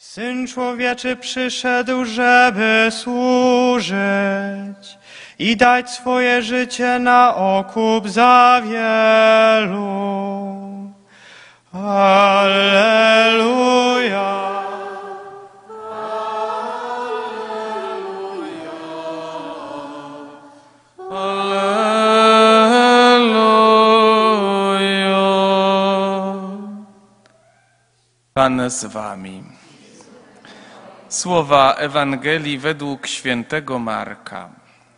Syn Człowieczy przyszedł, żeby służyć i dać swoje życie na okup za wielu. Alleluja. Pan z wami. Słowa Ewangelii według świętego Marka.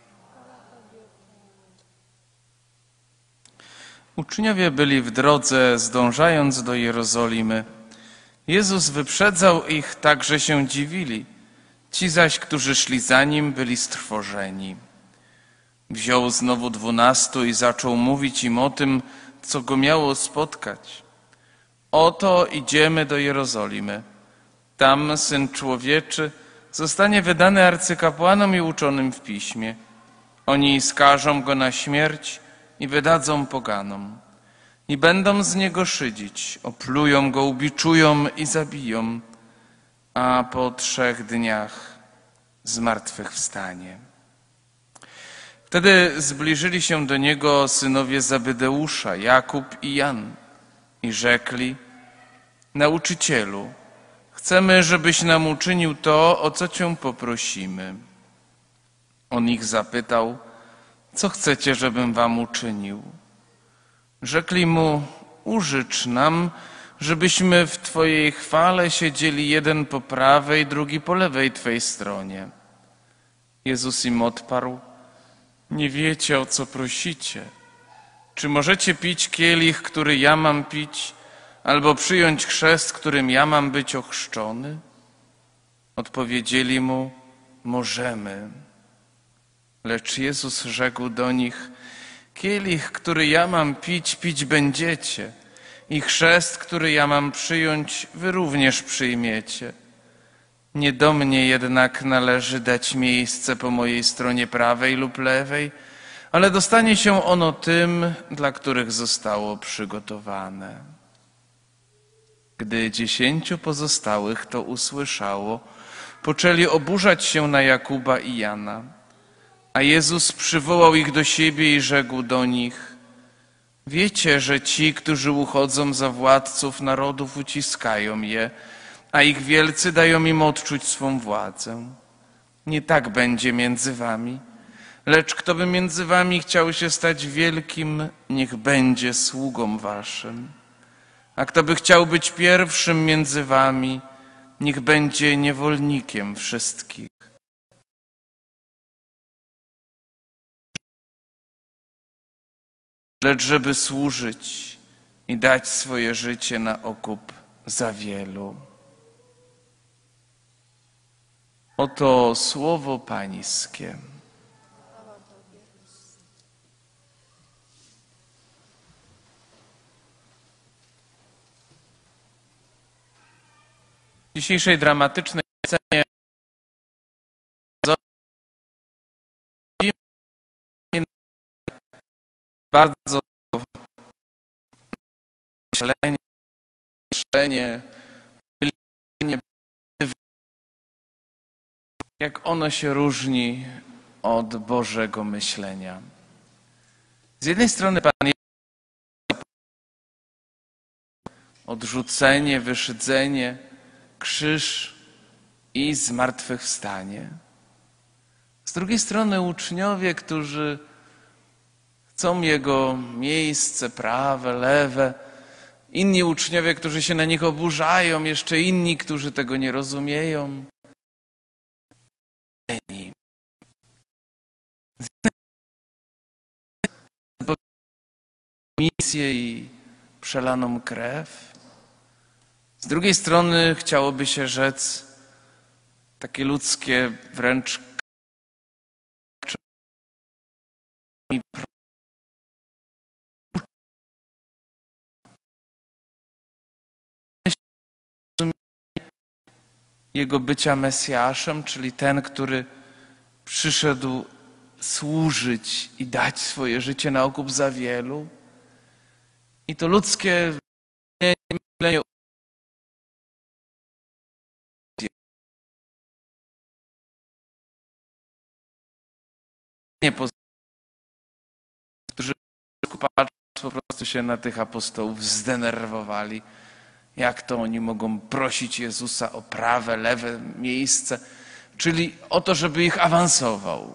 Uczniowie byli w drodze, zdążając do Jerozolimy. Jezus wyprzedzał ich, tak że się dziwili. Ci zaś, którzy szli za Nim, byli strwożeni. Wziął znowu 12 i zaczął mówić im o tym, co Go miało spotkać. Oto idziemy do Jerozolimy. Tam Syn Człowieczy zostanie wydany arcykapłanom i uczonym w piśmie. Oni skażą Go na śmierć i wydadzą poganom. I będą z Niego szydzić, oplują Go, ubiczują i zabiją, a po 3 dniach zmartwychwstanie. Wtedy zbliżyli się do Niego synowie Zebedeusza, Jakub i Jan, i rzekli: Nauczycielu, chcemy, żebyś nam uczynił to, o co Cię poprosimy. On ich zapytał: co chcecie, żebym wam uczynił? Rzekli mu: użycz nam, żebyśmy w Twojej chwale siedzieli jeden po prawej, drugi po lewej Twej stronie. Jezus im odparł: nie wiecie, o co prosicie. Czy możecie pić kielich, który ja mam pić, albo przyjąć chrzest, którym ja mam być ochrzczony? Odpowiedzieli mu: możemy. Lecz Jezus rzekł do nich: kielich, który ja mam pić, pić będziecie, i chrzest, który ja mam przyjąć, wy również przyjmiecie. Nie do mnie jednak należy dać miejsce po mojej stronie prawej lub lewej, ale dostanie się ono tym, dla których zostało przygotowane. Gdy 10 pozostałych to usłyszało, poczęli oburzać się na Jakuba i Jana. A Jezus przywołał ich do siebie i rzekł do nich: wiecie, że ci, którzy uchodzą za władców narodów, uciskają je, a ich wielcy dają im odczuć swą władzę. Nie tak będzie między wami, lecz kto by między wami chciał się stać wielkim, niech będzie sługą waszym. A kto by chciał być pierwszym między wami, niech będzie niewolnikiem wszystkich. Lecz żeby służyć i dać swoje życie na okup za wielu. Oto słowo Pańskie. W dzisiejszej dramatycznej scenie bardzo myślenie, jak ono się różni od Bożego myślenia. Z jednej strony Pan Jezus, odrzucenie, wyszydzenie, krzyż i zmartwychwstanie. Z drugiej strony uczniowie, którzy chcą Jego miejsce prawe, lewe, inni uczniowie, którzy się na nich oburzają, jeszcze inni, którzy tego nie rozumieją. Misję i przelaną krew. Z drugiej strony chciałoby się rzec takie ludzkie wręcz Jego bycia Mesjaszem, czyli ten, który przyszedł służyć i dać swoje życie na okup za wielu. I to ludzkie myślenie nie pozwolił, którzy po prostu się na tych apostołów zdenerwowali. Jak to oni mogą prosić Jezusa o prawe, lewe miejsce, czyli o to, żeby ich awansował.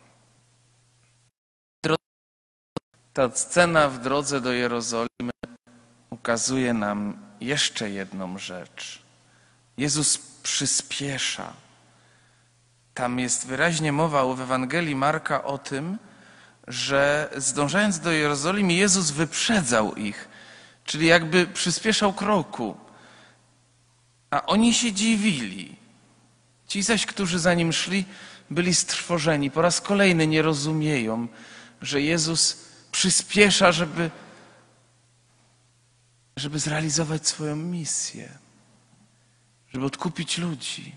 Ta scena w drodze do Jerozolimy ukazuje nam jeszcze jedną rzecz. Jezus przyspiesza. Tam jest wyraźnie mowa w Ewangelii Marka o tym, że zdążając do Jerozolimy, Jezus wyprzedzał ich, czyli jakby przyspieszał kroku. A oni się dziwili. Ci zaś, którzy za nim szli, byli strwożeni. Po raz kolejny nie rozumieją, że Jezus przyspiesza, żeby zrealizować swoją misję, żeby odkupić ludzi.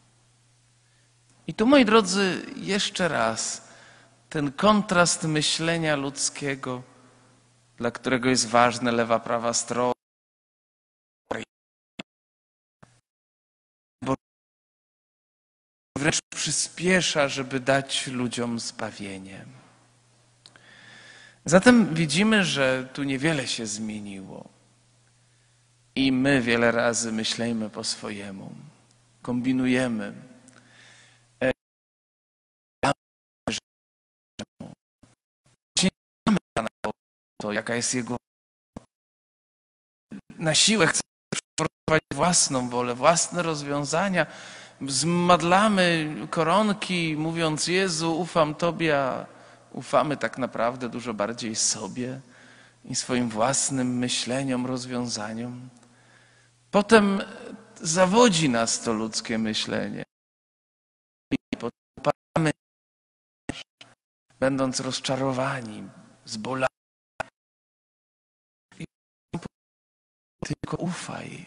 I tu, moi drodzy, jeszcze raz ten kontrast myślenia ludzkiego, dla którego jest ważne lewa, prawa strona, bo wręcz przyspiesza, żeby dać ludziom zbawienie. Zatem widzimy, że tu niewiele się zmieniło. I my wiele razy myślimy po swojemu, kombinujemy. To, jaka jest Jego. Na siłę chcemy przeforsować własną wolę, własne rozwiązania. Zmadlamy koronki, mówiąc: Jezu, ufam Tobie, a ufamy tak naprawdę dużo bardziej sobie i swoim własnym myśleniom, rozwiązaniom. Potem zawodzi nas to ludzkie myślenie. I potem upadamy, będąc rozczarowani, zbolani. Tylko ufaj.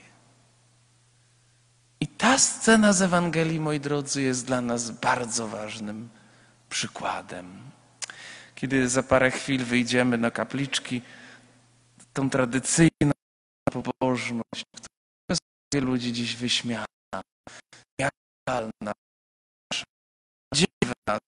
I ta scena z Ewangelii, moi drodzy, jest dla nas bardzo ważnym przykładem. Kiedy za parę chwil wyjdziemy na kapliczki, tą tradycyjną pobożność, która wielu ludzi dziś wyśmiana, jak realna, dziwna.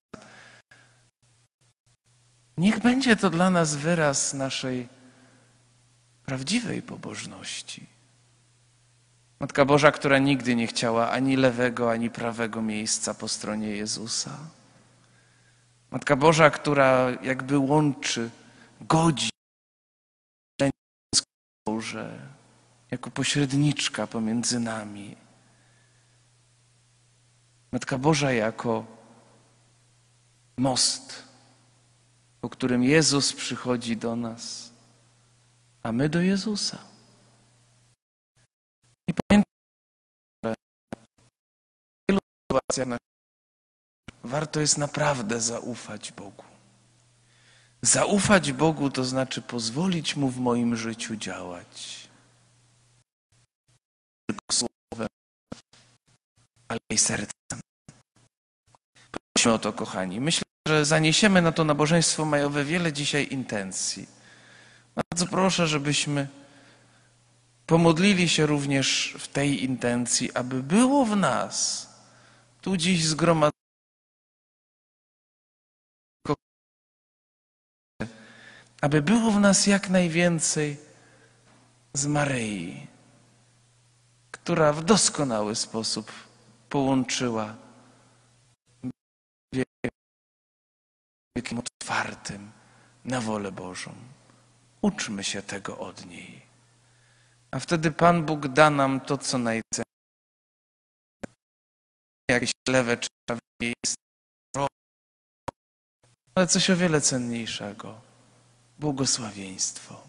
Niech będzie to dla nas wyraz naszej prawdziwej pobożności. Matka Boża, która nigdy nie chciała ani lewego, ani prawego miejsca po stronie Jezusa. Matka Boża, która jakby łączy, godzi Boże jako pośredniczka pomiędzy nami. Matka Boża jako most, po którym Jezus przychodzi do nas, a my do Jezusa. I pamiętajmy, że w wielu sytuacjach warto jest naprawdę zaufać Bogu. Zaufać Bogu to znaczy pozwolić Mu w moim życiu działać. Nie tylko słowem, ale i sercem. Prośmy o to, kochani. Myślę, że zaniesiemy na to nabożeństwo majowe wiele dzisiaj intencji. Bardzo proszę, żebyśmy pomodlili się również w tej intencji, aby było w nas tu dziś zgromadzone, aby było w nas jak najwięcej z Maryi, która w doskonały sposób połączyła wiekiem otwartym na wolę Bożą. Uczmy się tego od niej. A wtedy Pan Bóg da nam to, co najcenniejsze. Jakieś lewe czy prawe miejsce, ale coś o wiele cenniejszego. Błogosławieństwo.